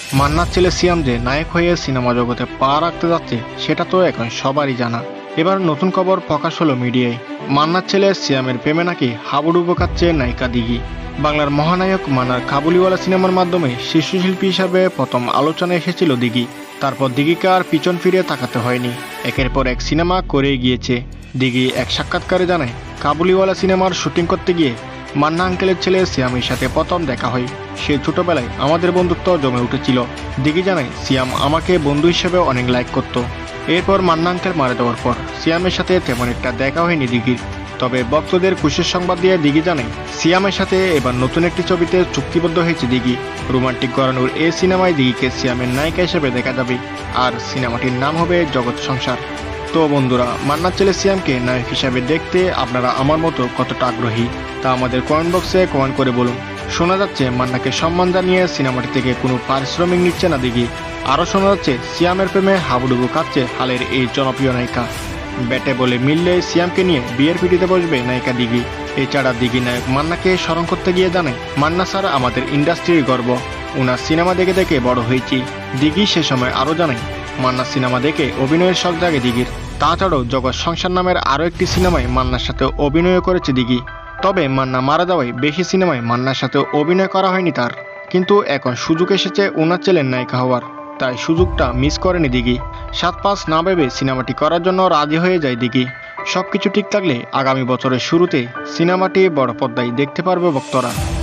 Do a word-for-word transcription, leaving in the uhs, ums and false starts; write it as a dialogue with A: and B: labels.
A: মান্নার ছেলে সিয়াম যে নায়ক হয়ে সিনেমা জগতে পা রাখতে যাচ্ছে সেটা তো এখন সবারই জানা। এবার নতুন খবর প্রকাশ হলো মিডিয়ায়। মান্নার ছেলে সিয়ামের প্রেমে নাকি হাবুডুবু খাচ্ছে নায়িকা দিঘি। বাংলার মহানায়ক মান্নার কাবুলিওয়ালা সিনেমার মাধ্যমে শিশুশিল্পী হিসাবে প্রথম আলোচনায় এসেছিল দিঘি। তারপর দিঘিকে আর পিছন ফিরে তাকাতে হয়নি, একের পর এক সিনেমা করেই গিয়েছে। দিঘি এক সাক্ষাৎকারে জানায়, কাবুলিওয়ালা সিনেমার শুটিং করতে গিয়ে মান্না আঙ্কেলের ছেলে সিয়ামের সাথে প্রথম দেখা হয়। সে ছোটবেলায় আমাদের বন্ধুত্ব জমে উঠেছিল। দিঘি জানায়, সিয়াম আমাকে বন্ধু হিসেবে অনেক লাইক করত। এরপর মান্না আঙ্কেল মারা যাওয়ার পর সিয়ামের সাথে তেমন একটা দেখা হয়নি দিঘির। তবে ভক্তদের খুশির সংবাদ দিয়ে দিঘি জানায়, সিয়ামের সাথে এবার নতুন একটি ছবিতে চুক্তিবদ্ধ হয়েছে দিঘি। রোমান্টিক গড়ানোর এই সিনেমায় দিঘিকে সিয়ামের নায়িকা হিসেবে দেখা যাবে, আর সিনেমাটির নাম হবে জগৎ সংসার। তো বন্ধুরা, মান্নার ছেলে সিয়ামকে নায়ক হিসাবে দেখতে আপনারা আমার মতো কতটা আগ্রহী তা আমাদের কমেন্ট বক্সে কমেন্ট করে বলুন। শোনা যাচ্ছে মান্নাকে সম্মান জানিয়ে সিনেমাটি থেকে কোনো পারিশ্রমিক নিচ্ছে না দিঘি। আরও শোনা যাচ্ছে সিয়ামের প্রেমে হাবুডুবু খাচ্ছে হালের এই জনপ্রিয় নায়িকা। ব্যাটে বলে মিললে সিয়ামকে নিয়ে বিয়ের পিটিতে বসবে নায়িকা দিঘি। এছাড়া দিঘি নায়ক মান্নাকে স্মরণ করতে গিয়ে জানায়, মান্না স্যার আমাদের ইন্ডাস্ট্রির গর্ব, ওনার সিনেমা দেখে দেখে বড় হয়েছি। দিঘি সে সময় আরও জানায়, মান্না সিনেমা দেখে অভিনয়ের শখ জাগে দিঘির। তাছাড়াও জগৎ সংসার নামের আরও একটি সিনেমায় মান্নার সাথে অভিনয় করেছে দিঘি। তবে মান্না মারা যাওয়ায় বেশি সিনেমায় মান্নার সাথে অভিনয় করা হয়নি তার। কিন্তু এখন সুযোগ এসেছে ওনার ছেলের নায়িকা হওয়ার, তাই সুযোগটা মিস করেনি দিঘি। সাত পাঁচ না ভেবে সিনেমাটি করার জন্য রাজি হয়ে যায় দিঘি। সবকিছু ঠিক থাকলে আগামী বছরের শুরুতে সিনেমাটি বড় পর্দায় দেখতে পারবে ভক্তরা।